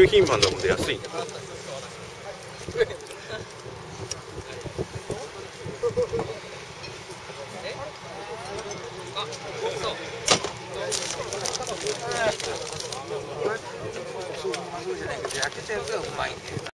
級品番なので安い。 そうじゃないけど焼けたやつがうまいんだよな。